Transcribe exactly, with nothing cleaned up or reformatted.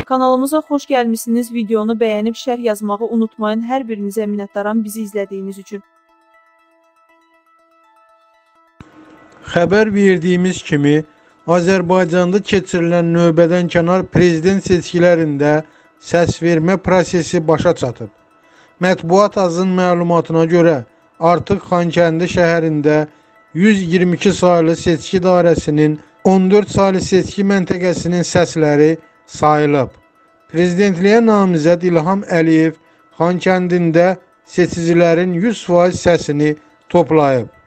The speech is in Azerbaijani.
Kanalımıza xoş gəlmişsiniz. Videonu bəyənib şərh yazmağı unutmayın. Hər birinizə minnətdaram bizi izlədiyiniz üçün. Xəbər verdiyimiz kimi, Azərbaycanda keçirilən növbədənkənar prezident seçkilərində səsvermə prosesi başa çatıb. Mətbuat azın məlumatına görə, artıq Xankəndi şəhərində yüz iyirmi iki saylı seçki dairəsinin on dörd saylı seçki məntəqəsinin səsləri sayılıb. Prezidentliyə namizəd İlham Əliyev Xankəndində seçicilərin yüz faiz səsini toplayıb.